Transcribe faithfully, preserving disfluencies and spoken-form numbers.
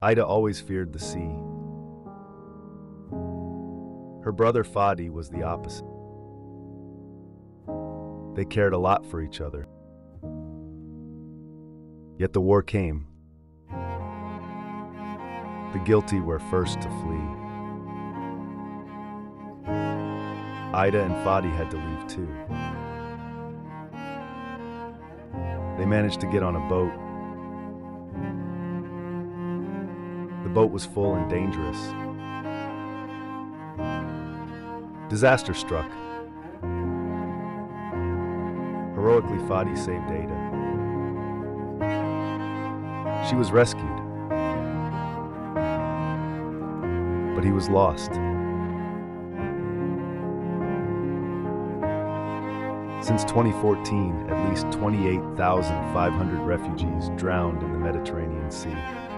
Aida always feared the sea. Her brother Fadi was the opposite. They cared a lot for each other. Yet the war came. The guilty were first to flee. Aida and Fadi had to leave too. They managed to get on a boat. The boat was full and dangerous. Disaster struck. Heroically, Fadi saved Aida. She was rescued, but he was lost. Since twenty fourteen, at least twenty-eight thousand five hundred refugees drowned in the Mediterranean Sea.